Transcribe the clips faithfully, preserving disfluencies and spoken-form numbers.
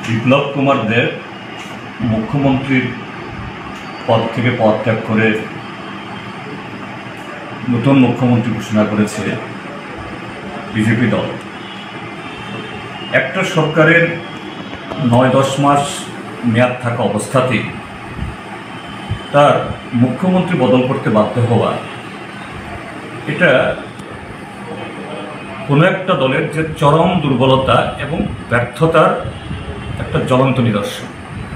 বিপ্লব কুমার দেব মুখ্যমন্ত্রীর পদ থেকে পদত্যাগ করে নতুন মুখ্যমন্ত্রী ঘোষণা করেছে বিজেপি দল। একটা সরকারের নয় দশ মাস মেয়াদ থাকা অবস্থাতেই তার মুখ্যমন্ত্রী বদল করতে বাধ্য হওয়া, এটা কোনো একটা দলের যে চরম দুর্বলতা এবং ব্যর্থতার একটা জ্বলন্ত নিদর্শন।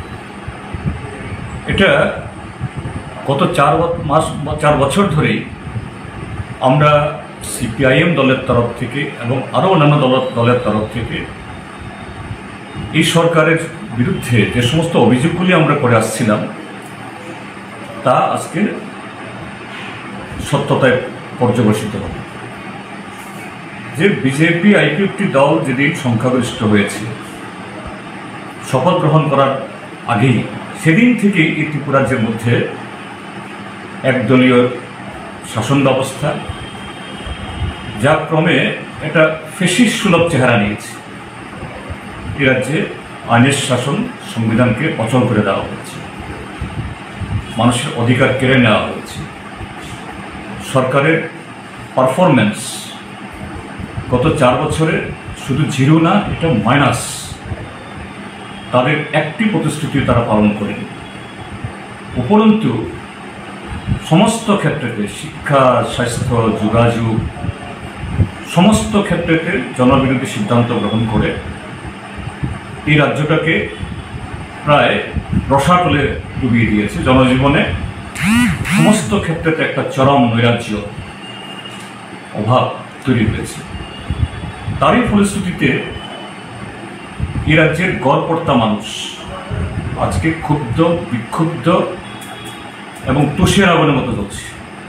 এটা গত চার মাস চার বছর ধরেই আমরা সিপিআইএম দলের তরফ থেকে এবং আরও অন্যান্য দল দলের তরফ থেকে এই সরকারের বিরুদ্ধে যে সমস্ত অভিযোগগুলি আমরা করে আসছিলাম তা আজকে সত্যতায় পর্যবেসিত হবে। যে বিজেপি আইপিএফটি দল যেদিন সংখ্যাগরিষ্ঠ হয়েছে শপথ গ্রহণ করার আগেই, সেদিন থেকেই এই ত্রিপুরাজ্যের মধ্যে একদলীয় শাসন ব্যবস্থা, যা ক্রমে একটা ফেসিস সুলভ চেহারা নিয়েছে। এ রাজ্যে আইনের শাসন, সংবিধানকে অচল করে দেওয়া হয়েছে, মানুষের অধিকার কেড়ে নেওয়া হয়েছে। সরকারের পারফরমেন্স গত চার বছরে শুধু জিরো না, এটা মাইনাস। তাদের একটি প্রতিশ্রুতি তারা পালন করেনি। উপরন্তু সমস্ত ক্ষেত্রেতে শিক্ষা, স্বাস্থ্য, যোগাযোগ সমস্ত ক্ষেত্রেতে জনবিরোধী সিদ্ধান্ত গ্রহণ করে এই রাজ্যটাকে প্রায় রসাতলে ডুবিয়ে দিয়েছে। জনজীবনে সমস্ত ক্ষেত্রেতে একটা চরম নৈরাজ্য, অভাব তৈরি হয়েছে। তারই ফলশ্রুতিতে এই রাজ্যের গড়পড়তা মানুষ আজকে ক্ষুব্ধ, বিক্ষুব্ধ এবং তুষের আগুনের মতো চলছে।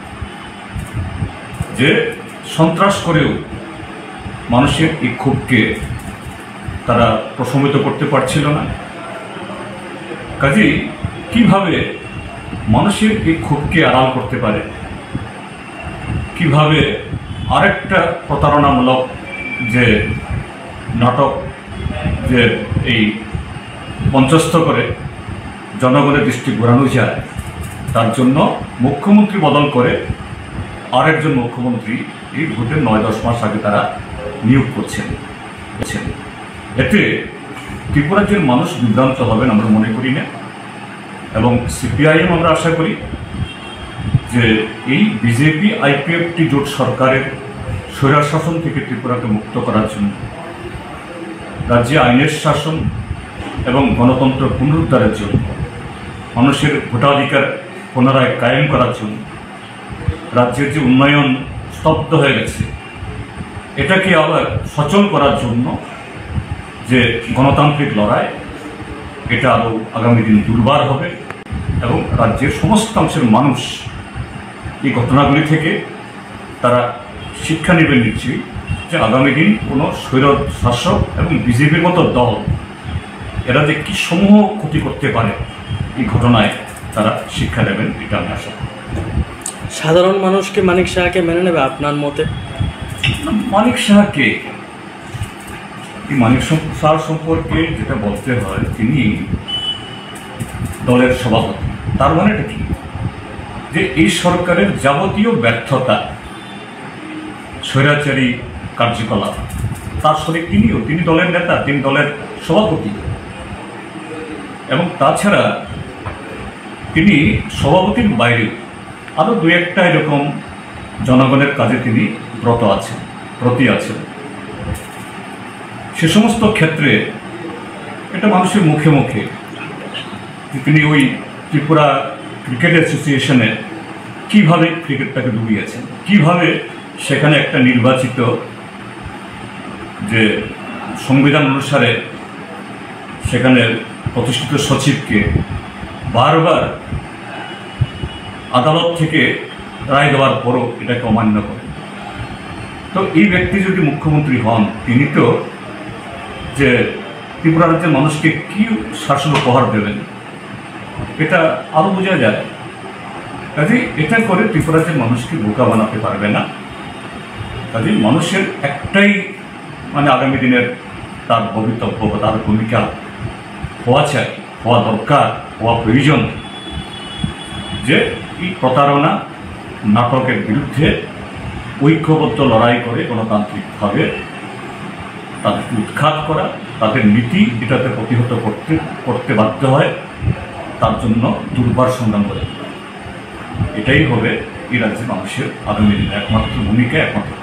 যে সন্ত্রাস করেও মানুষের এই ক্ষোভকে তারা প্রশমিত করতে পারছিল না। কাজেই কিভাবে মানুষের এই ক্ষোভকে আড়াল করতে পারে, কিভাবে আরেকটা প্রতারণামূলক যে নাটক যে এই মঞ্চস্থ করে জনগণের দৃষ্টি ঘোরানো যায়, তার জন্য মুখ্যমন্ত্রী বদল করে আরেকজন মুখ্যমন্ত্রী এই ভোটের নয় দশ মাস আগে তারা নিয়োগ করছেন। এতে ত্রিপুরাজ্যের মানুষ বিভ্রান্ত হবেন আমরা মনে করি না, এবং সিপিআইএম আমরা আশা করি যে এই বিজেপি আইপিএফটি জোট সরকারের স্বৈরাচার শাসন থেকে ত্রিপুরাকে মুক্ত করার জন্য, রাজ্যে আইনের শাসন এবং গণতন্ত্র পুনরুদ্ধারের জন্য, মানুষের ভোটাধিকার পুনরায় কায়েম করার জন্য, রাজ্যের যে উন্নয়ন স্তব্ধ হয়ে গেছে এটাকে আবার সচল করার জন্য যে গণতান্ত্রিক লড়াই, এটা আরও আগামী দিন দুর্বার হবে এবং রাজ্যের সমস্ত অংশের মানুষ এই ঘটনাগুলি থেকে তারা শিক্ষা নেবেন নিশ্চয়ই, যে আগামী দিন কোনো স্বৈর শাসক এবং বিজেপির মতো দল এরা যে কী সমূহ ক্ষতি করতে পারে এই ঘটনায় তারা শিক্ষা নেবেন, এটা আমি আশা করি। সাধারণ মানুষকে মানিক সাহাকে মেনে নেবে আপনার মতে? মানিক সাহাকে, এই মানিক সাহা সম্পর্কে যেটা বলতে হয়, তিনি দলের সভাপতি। তার মানেটা কি? যে এই সরকারের যাবতীয় ব্যর্থতা, স্বৈরাচারী কার্যকলাপ, তার শরীর তিনিও, তিনি দলের নেতা, তিনি দলের সভাপতি। এবং তাছাড়া তিনি সভাপতির বাইরে আরও দু একটা এরকম জনগণের কাজে তিনি ব্রত আছেন, প্রতি আছেন। সে সমস্ত ক্ষেত্রে এটা মানুষের মুখে মুখে তিনি ওই ত্রিপুরা ক্রিকেট অ্যাসোসিয়েশনে কীভাবে ক্রিকেটটাকে ডুবিয়েছেন, কীভাবে সেখানে একটা নির্বাচিত যে সংবিধান অনুসারে সেখানে প্রতিষ্ঠিত সচিবকে বারবার আদালত থেকে রায় দেওয়ার পরও এটাকে অমান্য করেন। তো এই ব্যক্তি যদি মুখ্যমন্ত্রী হন, তিনি তো যে ত্রিপুরা রাজ্যের মানুষকে কী শাসন উপহার দেবেন এটা আরও বোঝা যায়। কাজেই এটা করে ত্রিপুরা রাজ্যের মানুষকে বোকা বানাতে পারবে না। কাজেই মানুষের একটাই মানে আগামী দিনের তার ভবিতব্য বা তার ভূমিকা হওয়া চাই, হওয়া দরকার, হওয়া প্রয়োজন যে এই প্রতারণা নাটকের বিরুদ্ধে ঐক্যবদ্ধ লড়াই করে গণতান্ত্রিকভাবে তাদেরকে উৎখাত করা, তাদের নীতি এটাতে প্রতিহত করতে করতে বাধ্য হয়, তার জন্য দুর্বার সংগ্রাম করে। এটাই হবে এই রাজ্যের মানুষের আগামী দিনের একমাত্র ভূমিকা, একমাত্র